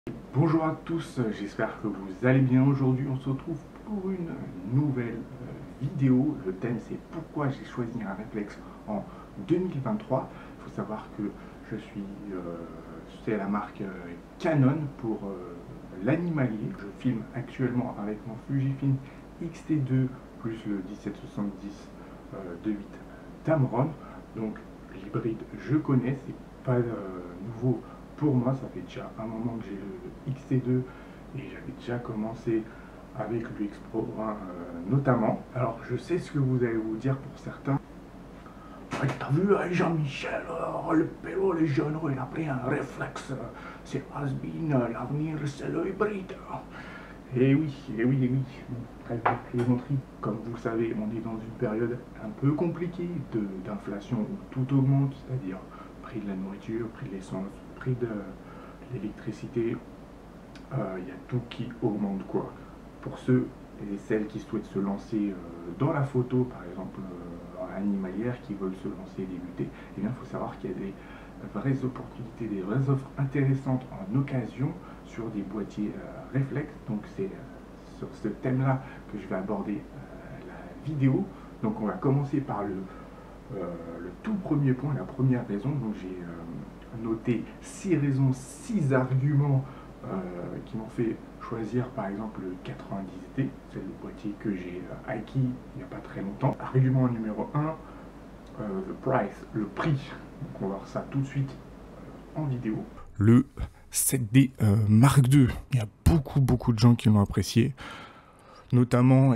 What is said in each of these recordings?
Bonjour à tous, j'espère que vous allez bien. Aujourd'hui, on se retrouve pour une nouvelle vidéo. Le thème, c'est pourquoi j'ai choisi un réflexe en 2023. Il faut savoir que je suis c'est la marque Canon pour l'animalier. Je filme actuellement avec mon Fujifilm X-T2 plus le 1770 2.8 Tamron. Donc l'hybride, je connais, c'est pas nouveau pour moi. Ça fait déjà un moment que j'ai le XT2 et j'avais déjà commencé avec le X Pro 1 notamment. Alors je sais ce que vous allez vous dire pour certains. Ouais, t'as vu Jean-Michel, le pélo, les jeunes, il a pris un réflexe, c'est has-been, l'avenir c'est le hybride. Et oui, et oui, et oui. Trêve de plaisanterie. Comme vous le savez, on est dans une période un peu compliquée d'inflation où tout augmente, c'est-à-dire prix de la nourriture, prix de l'essence, prix de l'électricité. Il y a tout qui augmente quoi. Pour ceux et celles qui souhaitent se lancer dans la photo, par exemple animalière, qui veulent se lancer et débuter, eh bien, il faut savoir qu'il y a des vraies opportunités, des vraies offres intéressantes en occasion sur des boîtiers réflexes. Donc c'est sur ce thème-là que je vais aborder la vidéo. Donc on va commencer par le tout premier point, la première raison. Donc j'ai noté 6 raisons, 6 arguments qui m'ont fait choisir par exemple le 90D, c'est le boîtier que j'ai acquis il n'y a pas très longtemps. Argument numéro 1, the price, le prix. Donc on va voir ça tout de suite en vidéo. Le 7D Mark II, il y a beaucoup de gens qui l'ont apprécié, notamment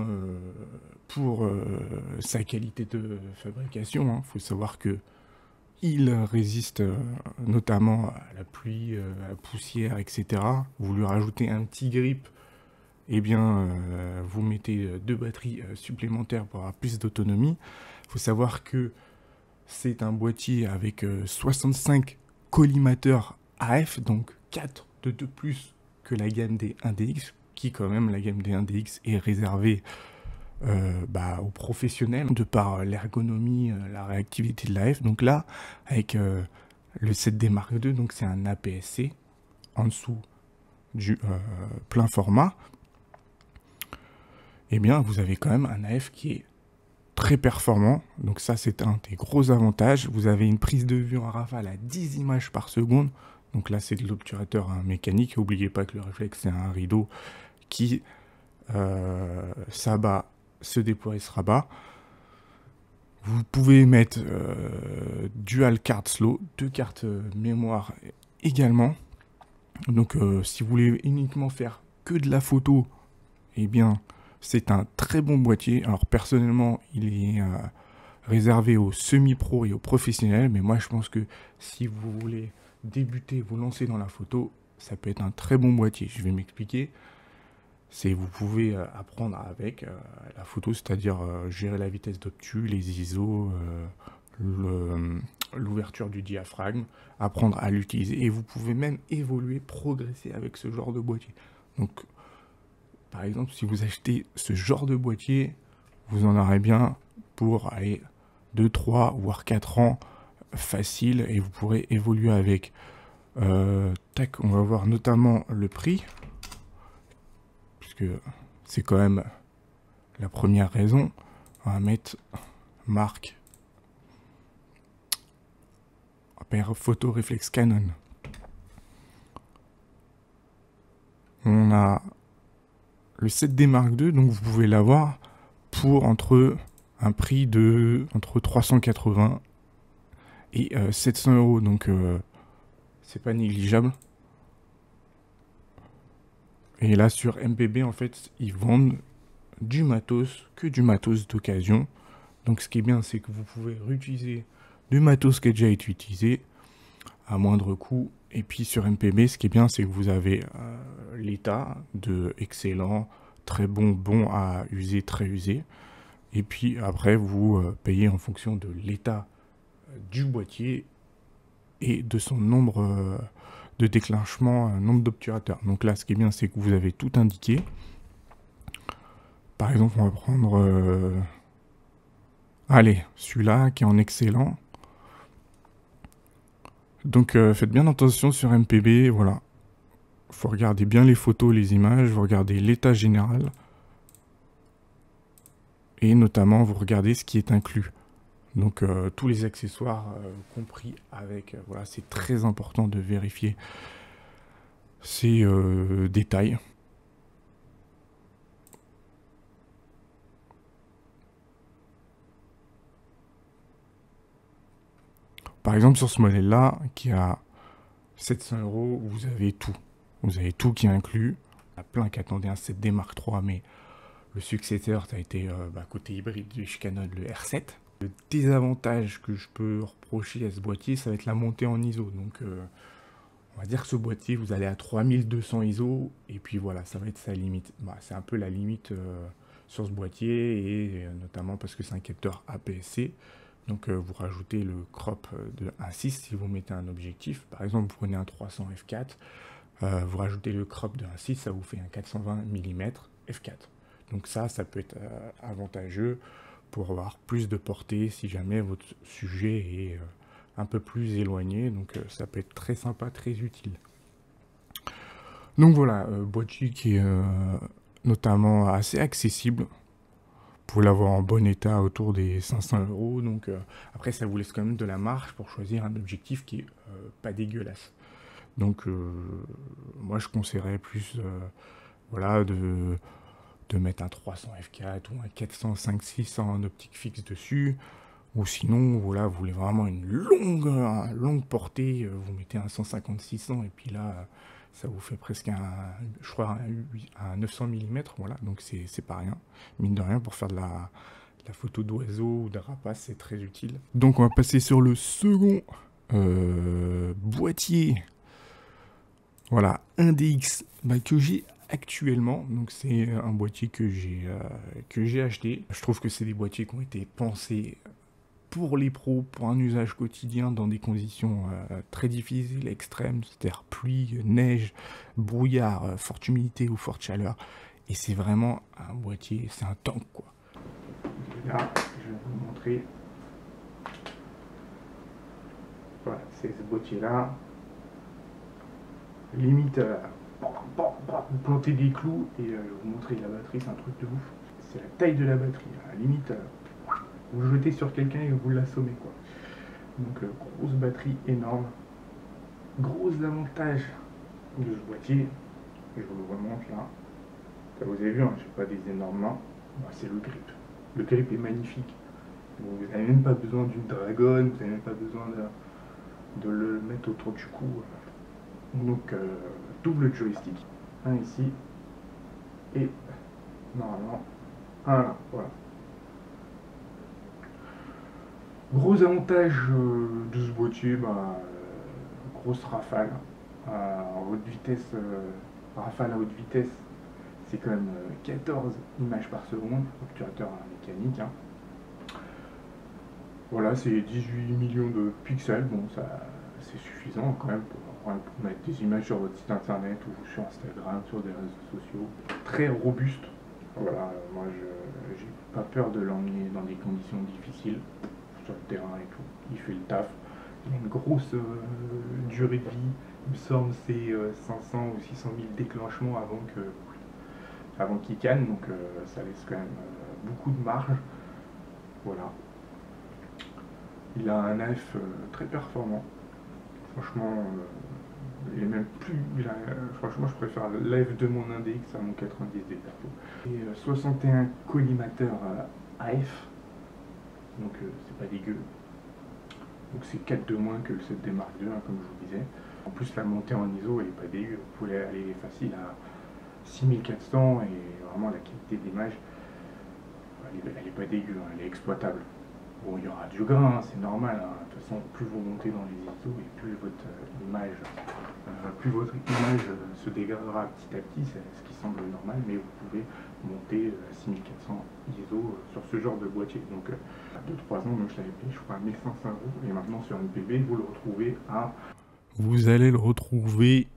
pour sa qualité de fabrication. Faut savoir que il résiste notamment à la pluie, à la poussière, etc. Vous lui rajoutez un petit grip, vous mettez 2 batteries supplémentaires pour avoir plus d'autonomie. Il faut savoir que c'est un boîtier avec 65 collimateurs AF, donc 4 de plus que la gamme des 1DX, qui quand même, la gamme des 1DX est réservée aux professionnels de par l'ergonomie, la réactivité de l'AF. Donc là, avec le 7D Mark II, donc c'est un APS-C en dessous du plein format. Eh bien, vous avez quand même un AF qui est très performant. Donc ça, c'est un des gros avantages. Vous avez une prise de vue en rafale à 10 images par seconde. Donc là, c'est de l'obturateur mécanique. N'oubliez pas que le réflexe, c'est un rideau qui s'abat, se déploie et se rabat. Vous pouvez mettre dual card slow, 2 cartes mémoire également. Donc si vous voulez uniquement faire que de la photo, eh bien c'est un très bon boîtier. Alors personnellement, il est réservé aux semi-pro et aux professionnels, mais moi je pense que si vous voulez débuter, vous lancer dans la photo, ça peut être un très bon boîtier. Je vais m'expliquer. Vous pouvez apprendre avec la photo, c'est-à-dire gérer la vitesse d'obtus, les ISO, l'ouverture du diaphragme, apprendre à l'utiliser, et vous pouvez même évoluer, progresser avec ce genre de boîtier. Donc, par exemple, si vous achetez ce genre de boîtier, vous en aurez bien pour aller 2, 3, voire 4 ans facile, et vous pourrez évoluer avec. Tac, on va voir notamment le prix, puisque c'est quand même la première raison. On va mettre marque photo réflexe Canon. On a le 7D Mark II, donc vous pouvez l'avoir pour un prix de entre 380 et 700 euros, donc c'est pas négligeable. Et là sur MPB, en fait, ils vendent du matos, que du matos d'occasion. Donc ce qui est bien, c'est que vous pouvez réutiliser du matos qui a déjà été utilisé à moindre coût. Et puis sur MPB, ce qui est bien, c'est que vous avez l'état de excellent, très bon, bon à user, très usé. Et puis après, vous payez en fonction de l'état du boîtier et de son nombre de déclenchement, nombre d'obturateurs. Donc là, ce qui est bien, c'est que vous avez tout indiqué. Par exemple, on va prendre allez, celui-là qui est en excellent. Donc faites bien attention sur MPB, voilà. faut regarder bien les photos, les images, vous regardez l'état général. Et notamment, vous regardez ce qui est inclus. Donc, tous les accessoires compris avec... voilà, c'est très important de vérifier ces détails. Par exemple, sur ce modèle-là, qui a 700 €, vous avez tout. Vous avez tout qui est inclus. Il y a plein qui attendaient un 7D Mark III, mais le successeur, ça a été côté hybride du Canon, le R7. Le désavantage que je peux reprocher à ce boîtier, ça va être la montée en ISO. Donc, on va dire que ce boîtier, vous allez à 3200 ISO, et puis voilà, ça va être sa limite. Bah, c'est un peu la limite sur ce boîtier, et notamment parce que c'est un capteur APS-C. Donc vous rajoutez le crop de 1.6 si vous mettez un objectif. Par exemple, vous prenez un 300 f4, vous rajoutez le crop de 1.6, ça vous fait un 420 mm f4. Donc ça peut être avantageux pour avoir plus de portée si jamais votre sujet est un peu plus éloigné. Donc ça peut être très sympa, très utile. Donc voilà, boîtier qui est notamment assez accessible. Pour l'avoir en bon état autour des 500 €. Donc après, ça vous laisse quand même de la marge pour choisir un objectif qui est pas dégueulasse. Donc moi, je conseillerais plus voilà, de mettre un 300 f4 ou un 400 5.6 en optique fixe dessus. Ou sinon, voilà, vous voulez vraiment une longue portée, vous mettez un 150-600 et puis là, ça vous fait presque je crois, un 900 mm, voilà, donc c'est pas rien. Mine de rien, pour faire de la photo d'oiseaux ou de rapaces, c'est très utile. Donc on va passer sur le second boîtier. Voilà, 1DX que j'ai actuellement. Donc c'est un boîtier que j'ai acheté. Je trouve que c'est des boîtiers qui ont été pensés pour les pros, pour un usage quotidien dans des conditions très difficiles, extrêmes, c'est-à-dire pluie, neige, brouillard, forte humidité ou forte chaleur. Et c'est vraiment un boîtier, c'est un tank quoi. Là, je vais vous montrer. Voilà, c'est ce boîtier-là. Limite, vous plantez des clous et je vais vous montrer la batterie, c'est un truc de ouf. C'est la taille de la batterie, à la limite. Vous le jetez sur quelqu'un et vous l'assommez quoi. Donc grosse batterie énorme. Gros avantage de ce boîtier, je vous le remonte là. Ça vous avez vu, hein, j'ai pas des énormes mains. Bah, c'est le grip. Le grip est magnifique. Vous n'avez même pas besoin d'une dragonne, vous n'avez même pas besoin de le mettre autour du cou. Donc double joystick. Un ici et normalement un là. Voilà. Gros avantage de ce boîtier, grosse rafale en haute vitesse, rafale à haute vitesse, c'est quand même 14 images par seconde, obturateur mécanique. Hein. Voilà, c'est 18 millions de pixels, bon ça c'est suffisant quand même pour mettre des images sur votre site internet ou sur Instagram, sur des réseaux sociaux. Très robuste, voilà, moi j'ai pas peur de l'emmener dans des conditions difficiles. Sur le terrain et tout, il fait le taf. Il a une grosse durée de vie, il me semble c'est 500 ou 600 000 déclenchements avant qu'il canne, donc ça laisse quand même beaucoup de marge. Voilà. Il a un AF très performant. Franchement, il est même plus. Franchement, je préfère l'AF de mon index à mon 90D Perco. Et 61 collimateurs AF. Donc c'est pas dégueu. Donc c'est 4 de moins que le 7D Mark II, hein, comme je vous disais. En plus la montée en ISO elle est pas dégueu. Vous pouvez aller facile à 6400 et vraiment la qualité d'image elle est pas dégueu, hein, elle est exploitable. Bon, il y aura du grain, hein, c'est normal. Hein. De toute façon, plus vous montez dans les ISO et plus votre image, se dégradera petit à petit, c'est ce qui semble normal, mais vous pouvez monter à 6400 ISO sur ce genre de boîtier. Donc, 2-3 ans, moi je l'avais payé, je crois, à 1500 €. Et maintenant, sur NPB, vous le retrouvez à. Vous allez le retrouver.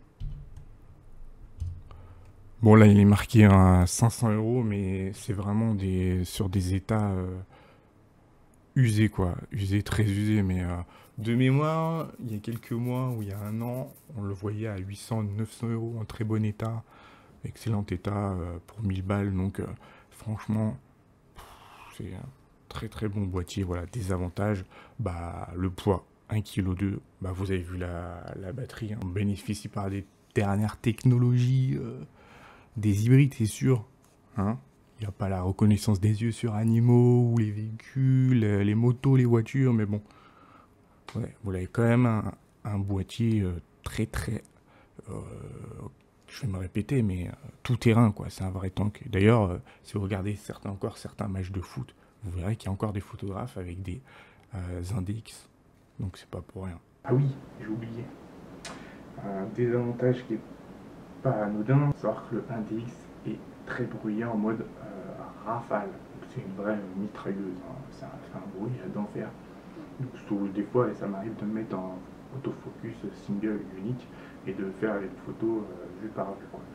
Bon, là, il est marqué à 500 €, mais c'est vraiment sur des états usé quoi, usé, très usé, mais de mémoire, il y a quelques mois ou il y a un an, on le voyait à 800-900 € en très bon état, excellent état pour 1000 balles, donc franchement, c'est un très très bon boîtier. Voilà, désavantage, bah le poids, 1,2 kg, bah vous avez vu la batterie, hein. On bénéficie par des dernières technologies, des hybrides, c'est sûr, hein. Il n'y a pas la reconnaissance des yeux sur animaux, ou les véhicules, les motos, les voitures, mais bon, ouais, vous avez quand même un boîtier très très, euh, je vais me répéter, mais tout terrain, quoi. C'est un vrai tank. D'ailleurs, si vous regardez certains matchs de foot, vous verrez qu'il y a encore des photographes avec des index. Donc c'est pas pour rien. Ah oui, j'ai oublié. Un désavantage qui est pas anodin, c'est savoir que le index est très bruyant en mode rafale. C'est une vraie mitrailleuse, hein. Ça fait un bruit d'enfer. Donc des fois, ça m'arrive de me mettre en autofocus single unique et de faire les photos vue par vue, quoi.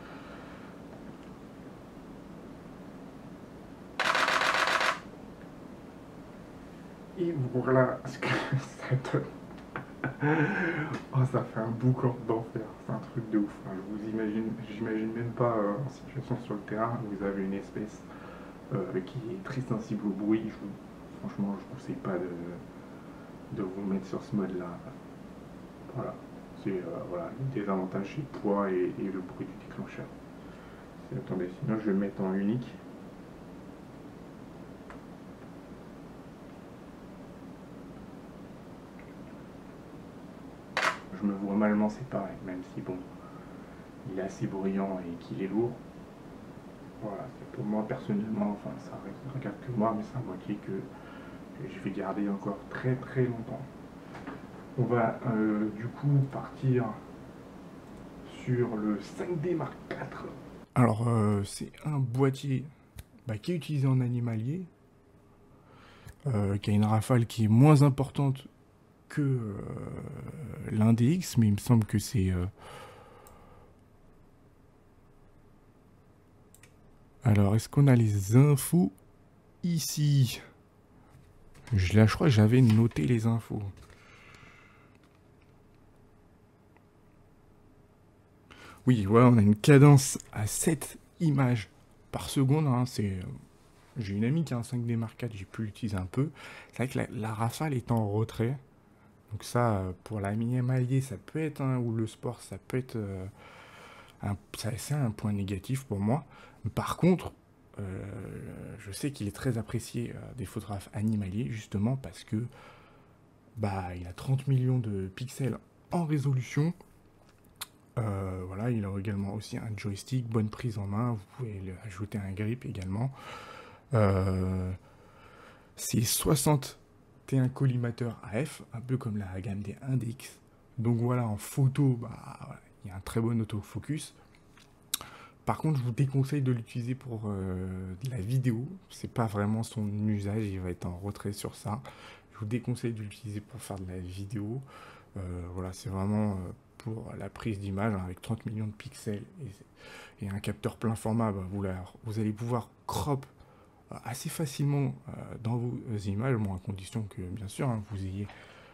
Et voilà ce que ça donne. Oh, ça fait un boucan d'enfer, c'est un truc de ouf. Enfin, j'imagine même pas en situation sur le terrain. Vous avez une espèce qui est très sensible au bruit. Franchement, je ne conseille pas de vous mettre sur ce mode-là. Voilà, c'est voilà, les désavantages, c'est le poids et le bruit du déclencheur. Attendez, sinon je vais le mettre en unique. Je me vois mal m'en séparer, même si bon, il est assez bruyant et qu'il est lourd. Voilà, c'est pour moi personnellement, enfin ça regarde que moi, mais c'est un boîtier que je vais garder encore très très longtemps. On va du coup partir sur le 5D Mark IV. Alors c'est un boîtier qui est utilisé en animalier, qui a une rafale qui est moins importante que l'Index, mais il me semble que c'est... Alors, est-ce qu'on a les infos ici? Je crois que j'avais noté les infos. Oui, voilà, on a une cadence à 7 images par seconde, hein, j'ai une amie qui a un 5D Mark IV, j'ai pu l'utiliser un peu. C'est vrai que la rafale est en retrait. Donc ça, pour la mini-émaillée, ça peut être, ou le sport, ça peut être c'est un point négatif pour moi. Par contre, je sais qu'il est très apprécié des photographes animaliers, justement parce que il a 30 millions de pixels en résolution. Voilà, il a également aussi un joystick, bonne prise en main. Vous pouvez ajouter un grip également. C'est 61 collimateurs AF, un peu comme la gamme des Index. Donc voilà, en photo, il y a un très bon autofocus. Par contre, je vous déconseille de l'utiliser pour de la vidéo. C'est pas vraiment son usage, il va être en retrait sur ça. Je vous déconseille de l'utiliser pour faire de la vidéo. Voilà, c'est vraiment pour la prise d'image, hein, avec 30 millions de pixels et un capteur plein format. Vous allez pouvoir crop assez facilement dans vos images, à condition que, bien sûr, hein, vous ayez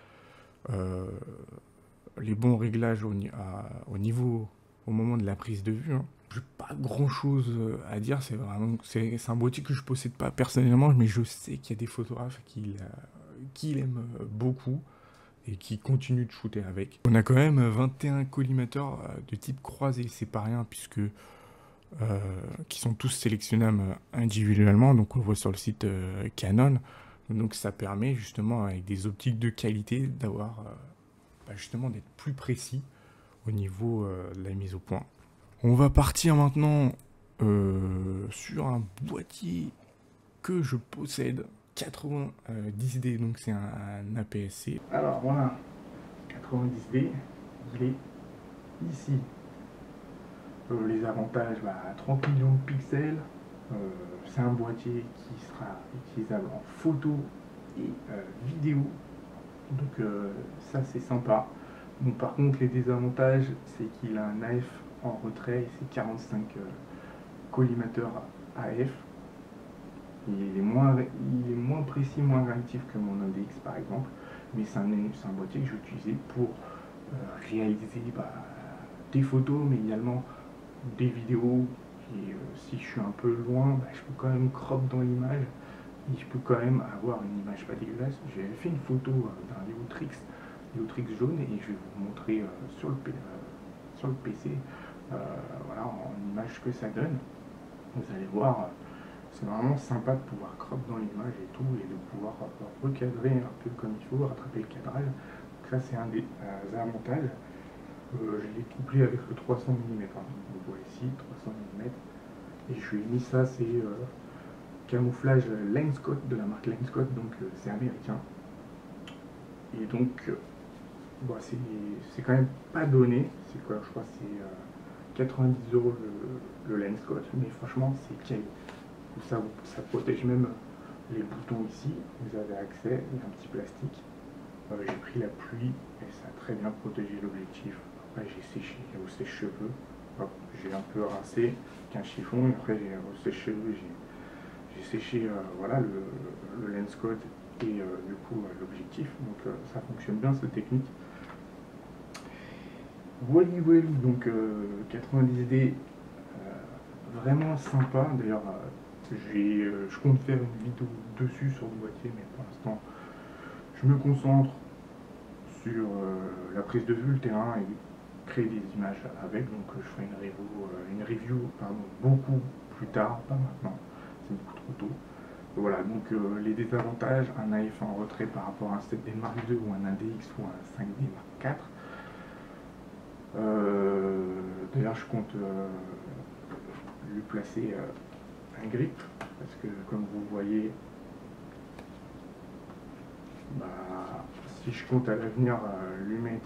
les bons réglages au niveau, au moment de la prise de vue, hein. J'ai pas grand chose à dire, c'est un boîtier que je possède pas personnellement, mais je sais qu'il y a des photographes qui l'aiment beaucoup et qui continuent de shooter avec. On a quand même 21 collimateurs de type croisé, c'est pas rien, puisque qui sont tous sélectionnables individuellement, donc on le voit sur le site Canon. Donc ça permet justement, avec des optiques de qualité, d'avoir justement d'être plus précis au niveau de la mise au point. On va partir maintenant sur un boîtier que je possède, 90D, donc c'est un APS-C. Alors voilà, 90D, il est ici. Les avantages, 30 millions de pixels, c'est un boîtier qui sera utilisable en photo et vidéo, donc ça c'est sympa. Bon, par contre, les désavantages, c'est qu'il a un AF en retrait, c'est 45 collimateurs AF. Il est moins précis, moins réactif que mon NDX par exemple, mais c'est un boîtier que je vais utiliser pour réaliser des photos, mais également des vidéos. Et si je suis un peu loin, je peux quand même crop dans l'image et je peux quand même avoir une image pas dégueulasse. J'ai fait une photo d'un Leotrix jaune, et je vais vous montrer sur le PC voilà, en image ce que ça donne. Vous allez voir, c'est vraiment sympa de pouvoir crop dans l'image et tout, et de pouvoir recadrer un peu comme il faut, rattraper le cadrage. Donc ça c'est un des avantages. Je l'ai couplé avec le 300 mm, vous voyez ici, 300 mm, et je lui ai mis ça, c'est camouflage Lenscott de la marque Lenscott, donc c'est américain. Et donc c'est quand même pas donné, c'est quoi, je crois que c'est 90 € le Lenscott, mais franchement c'est quali. Ça protège même les boutons ici, vous avez accès, il y a un petit plastique. J'ai pris la pluie et ça a très bien protégé l'objectif. Après j'ai séché au sèche-cheveux, j'ai un peu rincé avec un chiffon, et après j'ai au sèche-cheveux, j'ai séché voilà, le Lenscott et du coup l'objectif. Donc ça fonctionne bien cette technique. Voilà, donc 90D, vraiment sympa. D'ailleurs, je compte faire une vidéo dessus sur le boîtier, mais pour l'instant, je me concentre sur la prise de vue, le terrain, et créer des images avec. Donc, je ferai une review beaucoup plus tard, pas maintenant, c'est beaucoup trop tôt. Voilà, donc les désavantages, un AF en retrait par rapport à un 7D Mark II ou un ADX ou un 5D Mark IV. D'ailleurs, je compte lui placer un grip, parce que comme vous voyez, si je compte à l'avenir lui mettre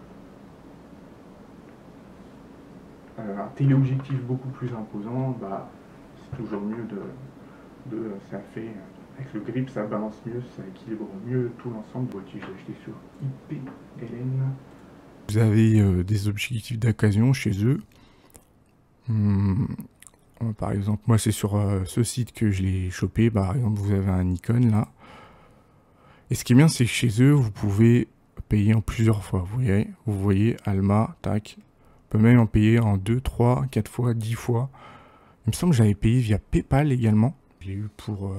un téléobjectif beaucoup plus imposant, c'est toujours mieux ça fait, avec le grip ça balance mieux, ça équilibre mieux tout l'ensemble. Boîtier, j'ai acheté sur IPLN. Vous avez des objectifs d'occasion chez eux. Par exemple, moi c'est sur ce site que je l'ai chopé. Par exemple, vous avez un Nikon là. Et ce qui est bien, c'est que chez eux, vous pouvez payer en plusieurs fois. Vous voyez, Alma, tac. On peut même en payer en 2, 3, 4 fois, 10 fois. Il me semble que j'avais payé via PayPal également. J'ai eu pour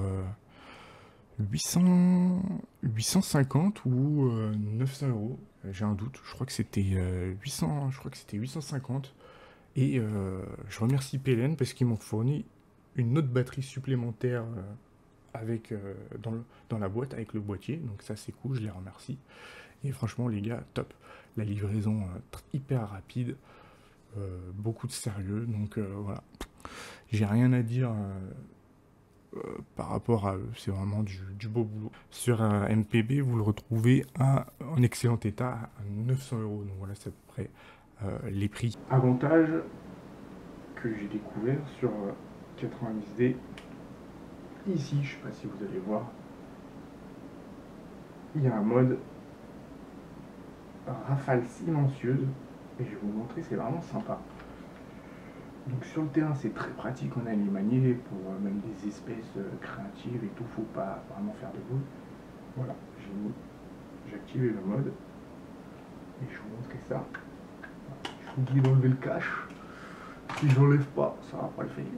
850 ou 900 €. J'ai un doute. Je crois que c'était 800. Je crois que c'était 850. Et je remercie PLN parce qu'ils m'ont fourni une autre batterie supplémentaire avec dans la boîte avec le boîtier. Donc ça c'est cool, je les remercie. Et franchement les gars, top. La livraison hyper rapide, beaucoup de sérieux. Donc voilà, j'ai rien à dire par rapport à eux. C'est vraiment du beau boulot. Sur un MPB, vous le retrouvez en excellent état à 900 €. Donc voilà, c'est à peu près les prix. Avantage que j'ai découvert sur 90D, ici, je sais pas si vous allez voir, il y a un mode rafale silencieuse, et je vais vous montrer, c'est vraiment sympa. Donc sur le terrain c'est très pratique, on a les manier pour même des espèces créatives et tout, faut pas vraiment faire de bruit. Voilà, j'ai activé le mode et je vous montrer ça. Je vous dis d'enlever le cache, si je l'enlève pas, ça va pas le faire.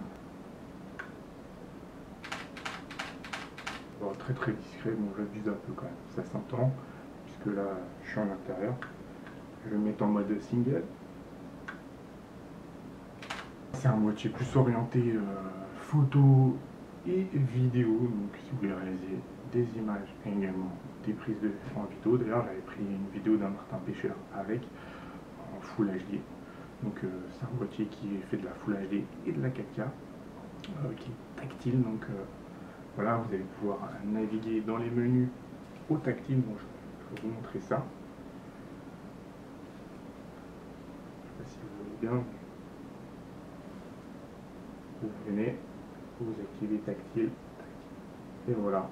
Bon, très très discret, bon j'abuse un peu quand même, ça s'entend, puisque là je suis en intérieur. Je vais me mettre en mode single. C'est un boîtier plus orienté photo et vidéo, donc si vous voulez réaliser des images et également des prises de vue en vidéo. D'ailleurs j'avais pris une vidéo d'un Martin Pêcheur avec en Full HD. Donc c'est un boîtier qui fait de la Full HD et de la 4K, qui est tactile. Donc voilà, vous allez pouvoir naviguer dans les menus au tactile. Bon, je vais vous montrer ça. Je ne sais pas si vous voyez bien. Vous venez, vous activez tactile, et voilà.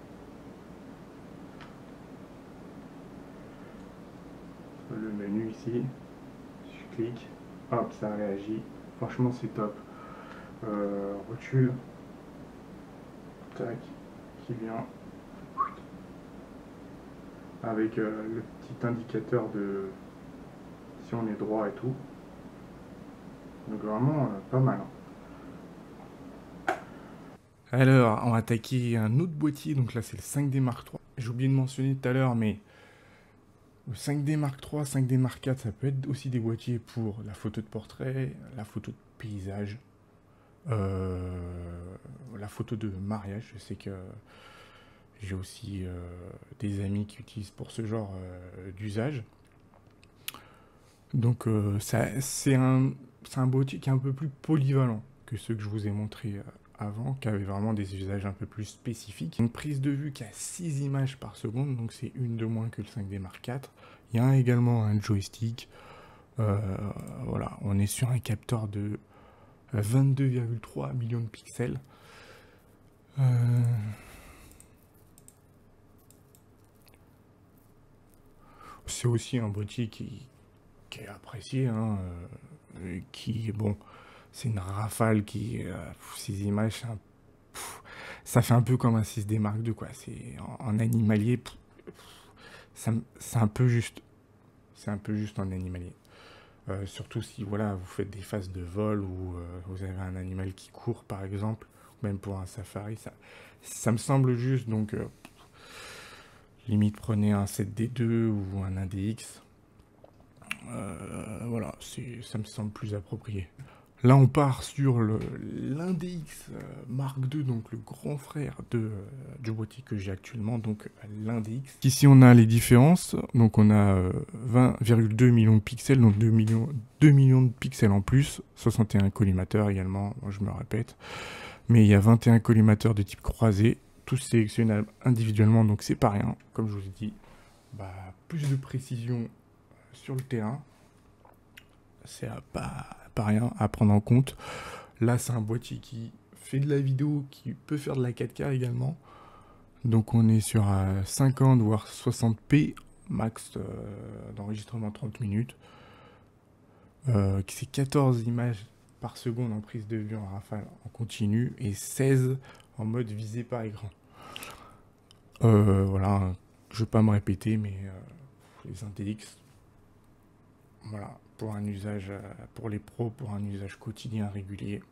Le menu ici, je clique, hop, ça réagit. Franchement, c'est top. Rotule, tac, qui vient avec le petit indicateur de si on est droit et tout. Donc vraiment pas mal. Alors, on va attaquer un autre boîtier, donc là c'est le 5D Mark III. J'ai oublié de mentionner tout à l'heure, mais le 5D Mark III, 5D Mark IV, ça peut être aussi des boîtiers pour la photo de portrait, la photo de paysage, la photo de mariage. Je sais que j'ai aussi des amis qui utilisent pour ce genre d'usage. Donc c'est un boîtier qui est un peu plus polyvalent que ceux que je vous ai montrés avant, qui avaient vraiment des usages un peu plus spécifiques. Une prise de vue qui a 6 images par seconde, donc c'est une de moins que le 5D Mark IV. Il y a également un joystick. Voilà, on est sur un capteur de 22,3 millions de pixels. C'est aussi un boîtier qui est apprécié, hein, qui, bon, c'est une rafale qui, ces images, ça fait un peu comme un 6D Mark II, quoi. C'est en animalier, c'est un peu juste. C'est un peu juste en animalier. Surtout si, voilà, vous faites des phases de vol ou vous avez un animal qui court, par exemple, même pour un safari, ça me semble juste, donc limite prenez un 7D2 ou un 1DX. Voilà, ça me semble plus approprié. Là, on part sur l'Index Mark II, donc le grand frère du boîtier que j'ai actuellement, donc l'Index. Ici, on a les différences. Donc, on a 20,2 millions de pixels, donc 2 millions de pixels en plus. 61 collimateurs également, moi, je me répète. Mais il y a 21 collimateurs de type croisé, tous sélectionnables individuellement, donc c'est pas rien. Comme je vous ai dit, plus de précision sur le terrain. C'est pas rien à prendre en compte. Là, c'est un boîtier qui fait de la vidéo, qui peut faire de la 4K également. Donc on est sur 50 voire 60p max d'enregistrement 30 minutes. C'est 14 images par seconde en prise de vue en rafale en continu et 16 en mode visé par écran. Voilà, je vais pas me répéter, mais les IntelliX, voilà, pour un usage, pour les pros, pour un usage quotidien régulier.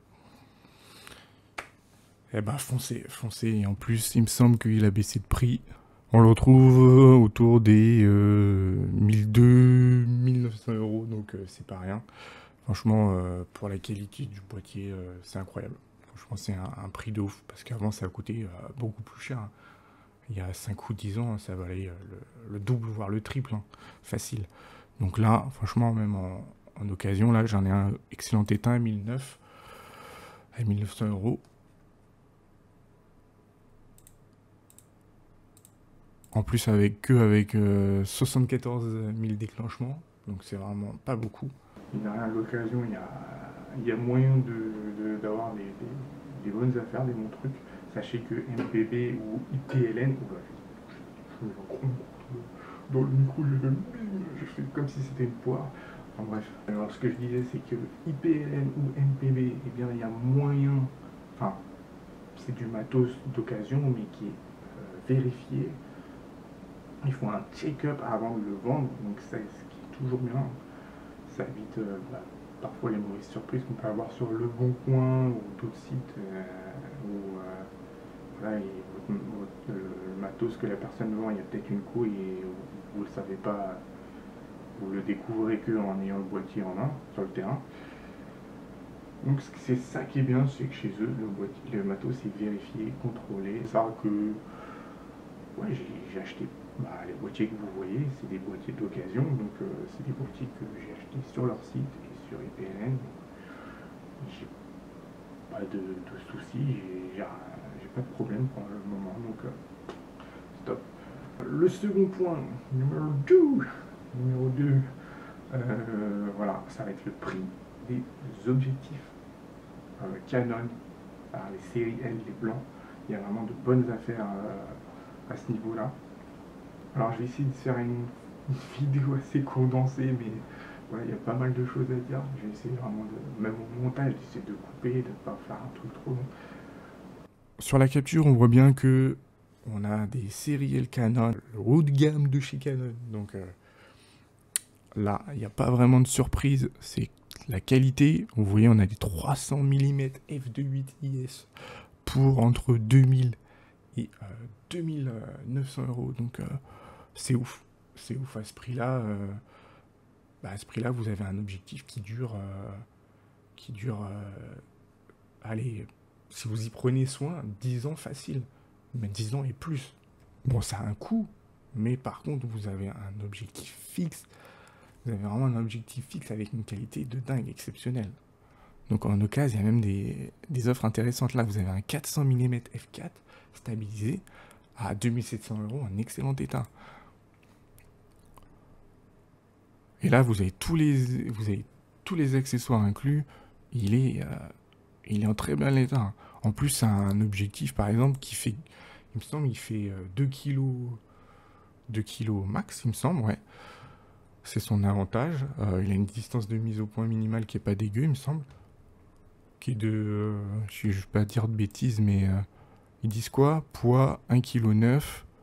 Eh ben foncez. Et en plus, il me semble qu'il a baissé de prix. On le retrouve autour des 1200-1900 euros, donc c'est pas rien. Franchement, pour la qualité du boîtier, c'est incroyable. Franchement, c'est un prix de ouf, parce qu'avant, ça a coûté beaucoup plus cher. Il y a 5 ou 10 ans, ça valait le double, voire le triple, hein, facile. Donc là, franchement, même en occasion, là, j'en ai un excellent état à 1009 à 1900 euros. En plus, avec 74 000 déclenchements, donc c'est vraiment pas beaucoup. Il n'y a rien à l'occasion, il y a moyen d'avoir des bonnes affaires, des bons trucs. Sachez que MPB ou IPLN, dans le micro, je fais comme si c'était une poire. Enfin bref, alors ce que je disais, c'est que IPLN ou MPB, eh bien il y a moyen, enfin c'est du matos d'occasion, mais qui est vérifié. Il faut un check-up avant de le vendre, donc c'est ce qui est toujours bien. Ça évite parfois les mauvaises surprises qu'on peut avoir sur Le Bon Coin ou d'autres sites où voilà, le matos que la personne vend, il y a peut-être une couille et vous ne le savez pas, vous le découvrez qu'en ayant le boîtier en main sur le terrain. Donc c'est ça qui est bien, c'est que chez eux, le matos est vérifié, contrôlé. C'est ça que ouais, j'ai acheté les boîtiers que vous voyez, c'est des boîtiers d'occasion, donc c'est des boîtiers que j'ai achetés sur leur site et sur IPLN. J'ai pas de soucis, j'ai pas de problème pour le moment, donc stop. Le second point, numéro 2, voilà, ça va être le prix des objectifs Canon, les séries L, les blancs. Il y a vraiment de bonnes affaires à ce niveau-là. Alors je vais essayer de faire une vidéo assez condensée, mais voilà, il y a pas mal de choses à dire. Je vais essayer vraiment même au montage, d'essayer de couper, de ne pas faire un truc trop long. Sur la capture, on voit bien que on a des séries Canon, le haut de gamme de chez Canon. Donc là, il n'y a pas vraiment de surprise. C'est la qualité. Vous voyez, on a des 300 mm f2.8 IS pour entre 2000 et 2900 euros. Donc c'est ouf. C'est ouf à ce prix-là. À ce prix-là, vous avez un objectif qui dure, allez, si vous y prenez soin, 10 ans facile, mais 10 ans et plus. Bon, ça a un coût, mais par contre, vous avez un objectif fixe. Vous avez vraiment un objectif fixe avec une qualité de dingue, exceptionnelle. Donc en occasion, il y a même des offres intéressantes. Là, vous avez un 400 mm f4 stabilisé à 2700 euros, en excellent état. Et là, vous avez tous les accessoires inclus. Il est en très bon état. En plus, c'est un objectif, par exemple, qui fait, il me semble, il fait 2 kg max, il me semble, ouais. C'est son avantage. Il a une distance de mise au point minimale qui est pas dégueu, il me semble. Qui est de, je ne vais pas dire de bêtises, mais ils disent quoi? Poids 1,9 kg.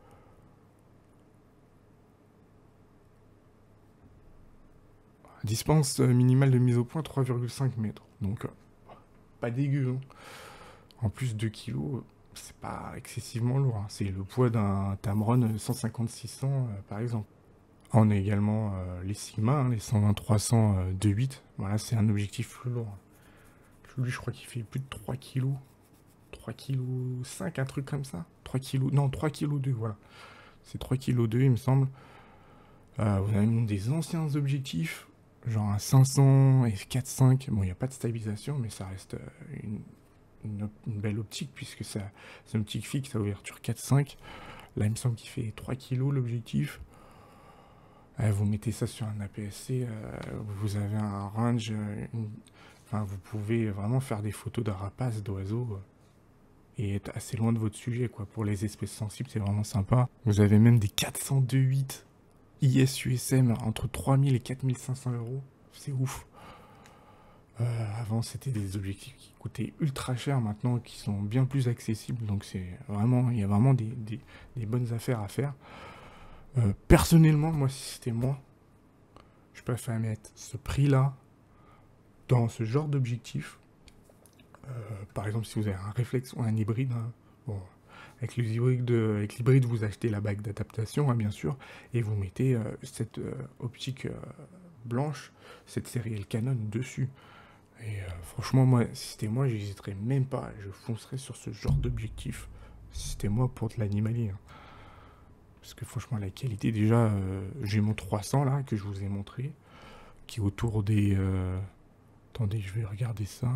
Distance minimale de mise au point 3,5 mètres. Donc, pas dégueu. Hein. En plus, 2 kg, c'est pas excessivement lourd. Hein. C'est le poids d'un Tamron 150-600, par exemple. On a également les Sigma, hein, les 120-300 2.8. Voilà, c'est un objectif plus lourd. Lui, je crois qu'il fait plus de 3 kg. 3 kg 5, un truc comme ça. 3 kg, non, 3 kg 2, voilà. C'est 3 kg 2, il me semble. Vous avez même des anciens objectifs, genre un 500 f4.5. Bon, il n'y a pas de stabilisation, mais ça reste une belle optique, puisque c'est une optique fixe à ouverture 4.5. Là, il me semble qu'il fait 3 kg l'objectif. Vous mettez ça sur un APS-C, vous avez un range, enfin, vous pouvez vraiment faire des photos de rapaces, d'oiseaux, et être assez loin de votre sujet, quoi. Pour les espèces sensibles, c'est vraiment sympa. Vous avez même des 402.8 IS USM entre 3000 et 4500 euros. C'est ouf. Avant, c'était des objectifs qui coûtaient ultra cher, maintenant qui sont bien plus accessibles. Donc c'est vraiment, il y a vraiment des bonnes affaires à faire. Personnellement, moi, si c'était moi, je préfère mettre ce prix-là dans ce genre d'objectif. Par exemple, si vous avez un réflexe ou un hybride, hein, bon, avec l'hybride, vous achetez la bague d'adaptation, hein, bien sûr, et vous mettez cette optique blanche, cette série Canon dessus. Et franchement, moi, si c'était moi, j'hésiterais même pas, je foncerais sur ce genre d'objectif. Si c'était moi pour de l'animalier. Hein. Parce que franchement, la qualité, déjà, j'ai mon 300 là, que je vous ai montré, qui est autour des... attendez, je vais regarder ça.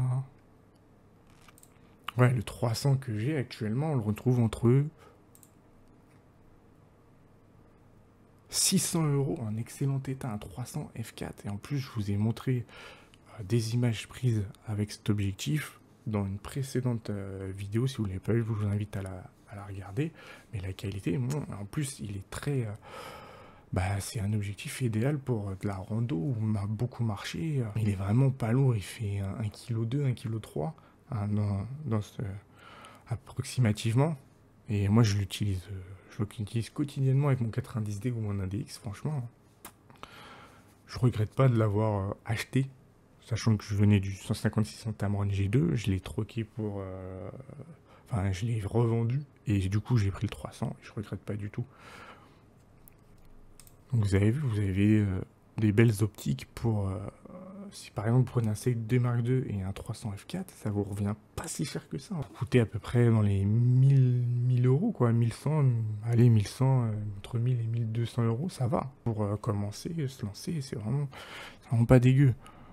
Ouais, le 300 que j'ai actuellement, on le retrouve entre 600 euros en excellent état, un 300 f4. Et en plus, je vous ai montré des images prises avec cet objectif dans une précédente vidéo. Si vous ne l'avez pas vu, je vous invite à la regarder. Mais la qualité, bon, en plus, il est très... c'est un objectif idéal pour de la rando où on a beaucoup marché. Il est vraiment pas lourd, il fait 1,2 kg, 1,3 kg dans ce, approximativement. Et moi, je l'utilise quotidiennement avec mon 90D ou mon 1DX, franchement. Je regrette pas de l'avoir acheté, sachant que je venais du 150-600 Tamron G2, je l'ai troqué pour... Enfin, je l'ai revendu, et du coup, j'ai pris le 300, et je regrette pas du tout. Donc vous avez vu, vous avez des belles optiques pour... si par exemple vous prenez un C2 Mark II et un 300 f4, ça vous revient pas si cher que ça. Vous coûtez à peu près dans les 1000 euros, quoi, 1100, allez, 1100, entre 1000 et 1200 euros, ça va. Pour commencer, se lancer, c'est vraiment pas dégueu.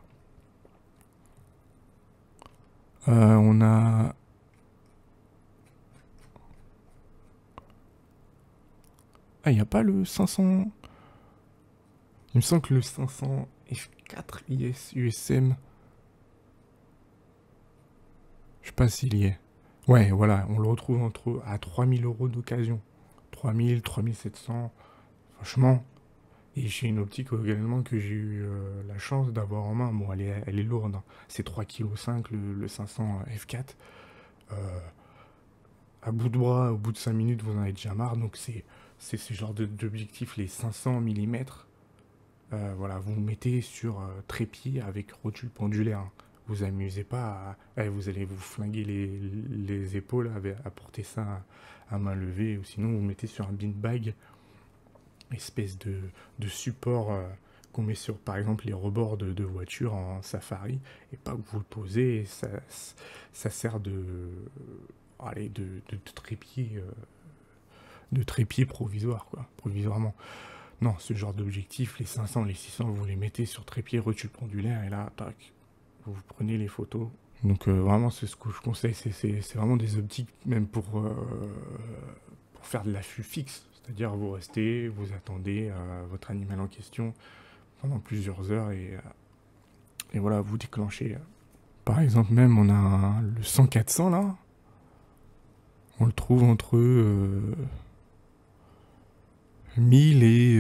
On a... Ah, il n'y a pas le 500... Il me semble que le 500 f4 IS USM... Je sais pas s'il y est. Ouais, voilà, on le retrouve à 3000 euros d'occasion. 3000, 3700. Franchement. Et j'ai une optique également que j'ai eu la chance d'avoir en main. Bon, elle est lourde. Hein. C'est 3,5 kg le 500 f4. à bout de bras, au bout de 5 minutes, vous en avez déjà marre. Donc c'est ce genre d'objectif, les 500 mm. Voilà, vous mettez sur trépied avec rotule pendulaire, hein. Vous amusez pas vous allez vous flinguer les épaules à porter ça à main levée, ou sinon vous mettez sur un beanbag, espèce de support qu'on met sur, par exemple, les rebords de voitures en safari, et pas que vous le posez, et ça sert allez, de trépied, de trépied provisoire, quoi, provisoirement. Non, ce genre d'objectif, les 500, les 600, vous les mettez sur trépied, rotule pendulaire, et là, tac, vous prenez les photos. Donc vraiment, c'est ce que je conseille, c'est vraiment des optiques, même pour faire de l'affût fixe. C'est-à-dire, vous restez, vous attendez votre animal en question pendant plusieurs heures, et voilà, vous déclenchez. Par exemple, même, on a le 100-400, là. On le trouve entre 1000 et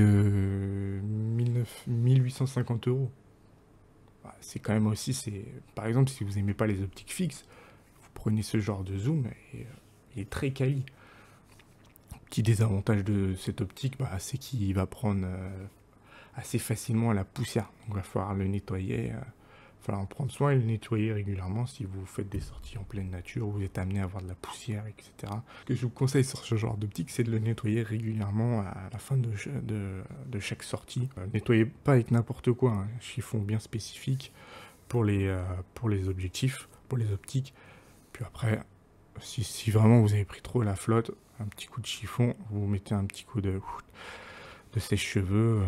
1850 euros. C'est quand même aussi, par exemple, si vous n'aimez pas les optiques fixes, vous prenez ce genre de zoom et il est très quali. Petit désavantage de cette optique, c'est qu'il va prendre assez facilement la poussière. Donc il va falloir le nettoyer, il va falloir en prendre soin et le nettoyer régulièrement. Si vous faites des sorties en pleine nature, vous êtes amené à avoir de la poussière, etc. Ce que je vous conseille sur ce genre d'optique, c'est de le nettoyer régulièrement à la fin de chaque sortie. Nettoyez pas avec n'importe quoi, hein. Un chiffon bien spécifique pour les objectifs, pour les optiques. Puis après, si vraiment vous avez pris trop la flotte, un petit coup de chiffon, vous mettez un petit coup de sèche-cheveux,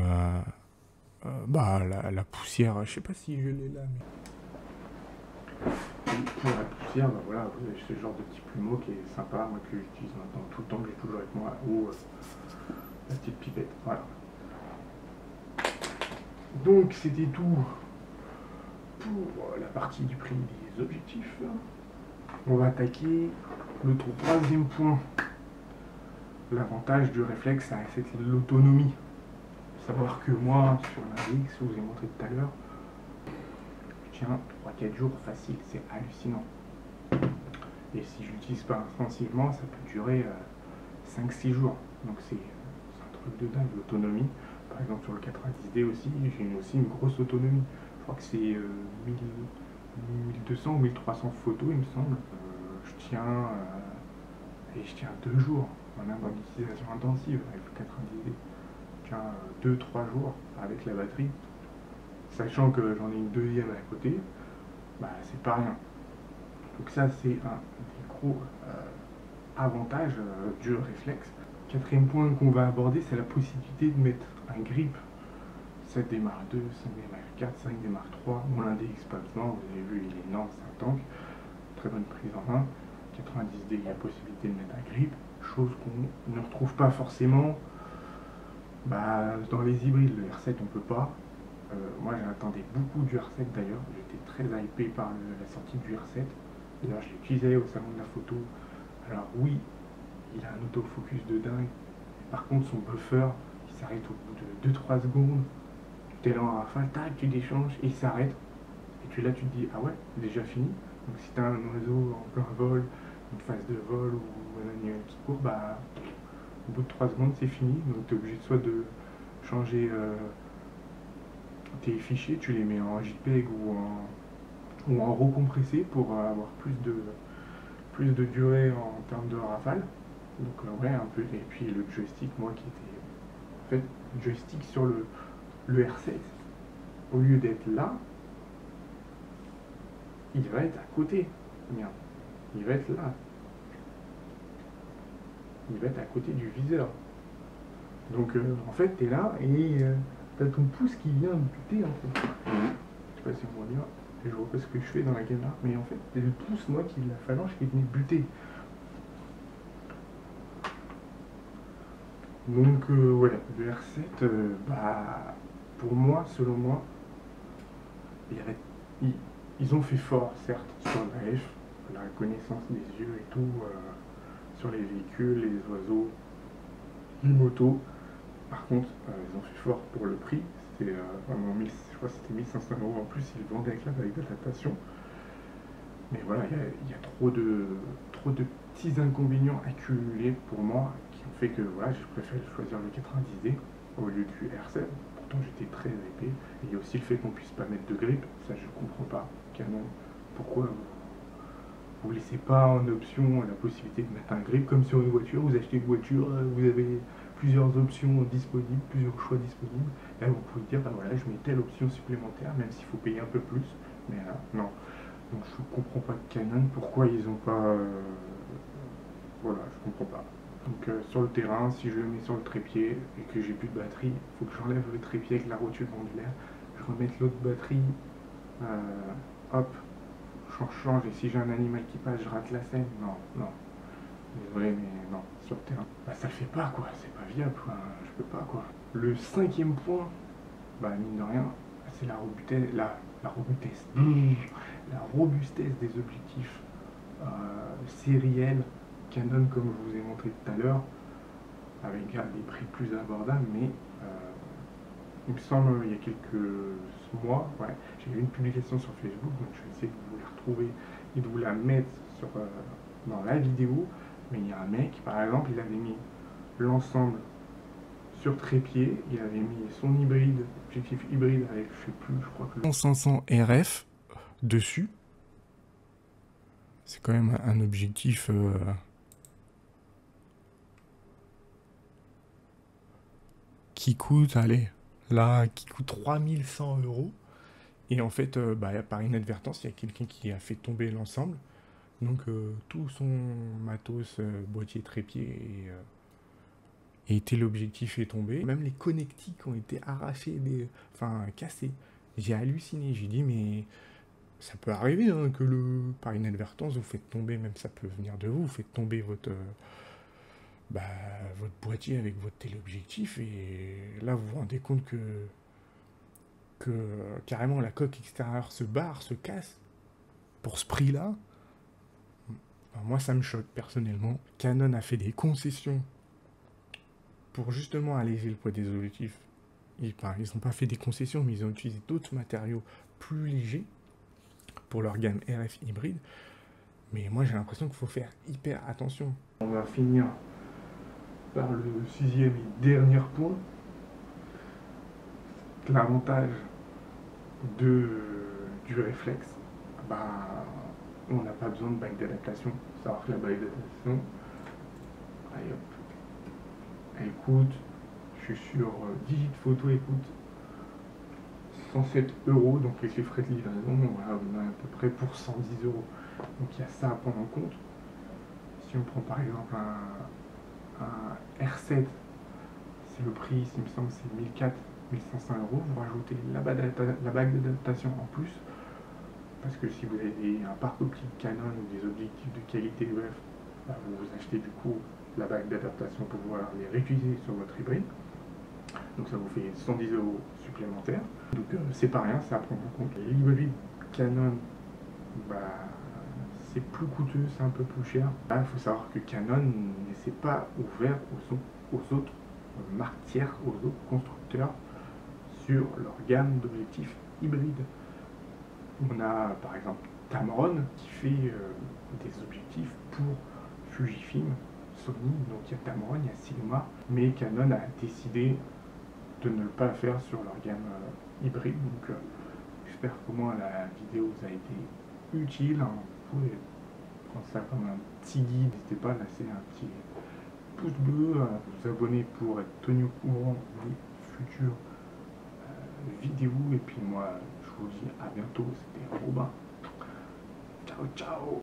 la poussière, je sais pas si je l'ai là, mais... Pour la poussière, voilà, vous avez ce genre de petit plumeau qui est sympa, moi que j'utilise maintenant tout le temps, que j'ai toujours avec moi, ou la petite pipette, voilà. Donc c'était tout pour la partie du prix des objectifs. On va attaquer le troisième point. L'avantage du réflexe, c'est l'autonomie. Savoir que moi, sur l'Index, je vous ai montré tout à l'heure, je tiens 3-4 jours facile, c'est hallucinant. Et si je l'utilise pas intensivement, ça peut durer 5-6 jours. Donc c'est un truc de dingue, l'autonomie. Par exemple sur le 90D aussi, j'ai aussi une grosse autonomie. Je crois que c'est 1200 ou 1300 photos, il me semble. Je tiens 2 jours en utilisation intensive avec le 90D. Je tiens 2-3 jours avec la batterie. Sachant que j'en ai une deuxième à côté, c'est pas rien. Donc ça c'est un des gros avantages du réflexe. Quatrième point qu'on va aborder, c'est la possibilité de mettre un grip. Ça démarre 2, 5 démarre 4, 5 démarre 3. Mon Index pas besoin, vous avez vu, il est énorme, c'est un tank. Très bonne prise en main. 90D, il y a possibilité de mettre un grip, chose qu'on ne retrouve pas forcément dans les hybrides. Le R7 on peut pas. Moi j'attendais beaucoup du R7 d'ailleurs, j'étais très hypé par la sortie du R7. D'ailleurs je l'utilisais au salon de la photo. Alors oui, il a un autofocus de dingue, par contre son buffer il s'arrête au bout de 2-3 secondes. Tu es là en rafale, tac, tu déchanges et il s'arrête. Et là tu te dis, ah ouais, c'est déjà fini. Donc si tu as un oiseau en plein vol, une phase de vol ou un animal qui court, au bout de 3 secondes c'est fini. Donc tu es obligé soit de changer tes fichiers, tu les mets en JPEG ou en recompressé pour avoir plus de durée en termes de rafale. Donc ouais, un peu. Et puis le joystick, moi qui était... En fait, le joystick sur le R7, au lieu d'être là, il va être à côté. Merde. Il va être là. Il va être à côté du viseur. Donc en fait, tu es là et t'as ton pouce qui vient buter en fait. Je sais pas si on voit bien. Et je vois pas ce que je fais dans la caméra. Mais en fait, c'est le pouce, moi, la phalange qui est venue buter. Donc ouais, le R7, pour moi, selon moi, ils ont fait fort, certes, sur la reconnaissance des yeux et tout, sur les véhicules, les oiseaux, les motos. Par contre, ils ont fait fort pour le prix. C'était vraiment je crois que c'était 1500 € en plus, ils le vendaient avec la validation. Mais voilà, il y a trop trop de petits inconvénients accumulés pour moi qui ont fait que voilà, je préfère choisir le 90D au lieu du R7. Pourtant j'étais très épais. Et il y a aussi le fait qu'on puisse pas mettre de grip, ça je comprends pas. Canon, pourquoi vous laissez pas en option la possibilité de mettre un grip comme sur une voiture? Vous achetez une voiture, vous avez plusieurs options disponibles, plusieurs choix disponibles. Là vous pouvez dire, bah voilà, je mets telle option supplémentaire, même s'il faut payer un peu plus. Mais non. Donc je comprends pas Canon, pourquoi ils ont pas... voilà, je comprends pas. Donc sur le terrain, si je le mets sur le trépied et que j'ai plus de batterie, il faut que j'enlève le trépied avec la rotule pendulaire, je remette l'autre batterie, hop, je change, et si j'ai un animal qui passe, je rate la scène. Non, non. Désolé, mais non, sur le terrain. Bah ça le fait pas, quoi, c'est pas viable, quoi. Je peux pas, quoi. Le cinquième point, bah mine de rien, c'est la robustesse, la robustesse des objectifs sériels Canon, comme je vous ai montré tout à l'heure, avec des prix plus abordables, mais il me semble il y a quelques mois, ouais, j'ai eu une publication sur Facebook, donc je vais essayer de vous la retrouver et de vous la mettre sur, dans la vidéo. Mais il y a un mec, par exemple, il avait mis l'ensemble sur trépied, il avait mis son hybride, objectif hybride avec, je sais plus, je crois que le 500 RF dessus. C'est quand même un objectif qui coûte, allez, là, qui coûte 3100 €. Et en fait, par inadvertance, il y a quelqu'un qui a fait tomber l'ensemble. Donc tout son matos, boîtier, trépied et l'objectif est tombé. Même les connectiques ont été arrachés, enfin cassés. J'ai halluciné, j'ai dit mais ça peut arriver hein, que par inadvertance vous faites tomber, même ça peut venir de vous, vous faites tomber votre boîtier avec votre téléobjectif et là vous vous rendez compte que carrément la coque extérieure se barre, se casse pour ce prix-là. Enfin, moi ça me choque personnellement. Canon a fait des concessions pour justement alléger le poids des objectifs. Ils n'ont pas fait des concessions, mais ils ont utilisé d'autres matériaux plus légers pour leur gamme RF hybride. Mais moi j'ai l'impression qu'il faut faire hyper attention. On va finir par le sixième et dernier point. L'avantage du réflexe, on n'a pas besoin de bague d'adaptation. Il faut savoir que la bague d'adaptation, allez hop, elle coûte, je suis sur Digiphoto, elle coûte 107 €, donc avec les frais de livraison, voilà, on a à peu près pour 110 €. Donc il y a ça à prendre en compte. Si on prend par exemple un R7, c'est le prix, il me semble, c'est 1400-1500 €. Vous rajoutez la bague d'adaptation en plus, parce que si vous avez un parc optique Canon ou des objectifs de qualité EF, vous achetez du coup la bague d'adaptation pour pouvoir les réutiliser sur votre hybride. Donc ça vous fait 110 € supplémentaires. Donc c'est pas rien, ça à prendre en compte. L'hybride Canon, c'est plus coûteux, c'est un peu plus cher. Là, il faut savoir que Canon ne s'est pas ouvert aux autres marques tiers, aux autres constructeurs sur leur gamme d'objectifs hybrides. On a par exemple Tamron qui fait des objectifs pour Fujifilm, Sony, donc il y a Tamron, il y a Sigma, mais Canon a décidé de ne pas faire sur leur gamme hybride. Donc j'espère qu'au moins la vidéo vous a été utile. Vous pouvez prendre ça comme un petit guide, n'hésitez pas à laisser un petit pouce bleu, à vous abonner pour être tenu au courant des futures vidéos. Et puis moi je vous dis à bientôt, c'était Robin. Ciao ciao.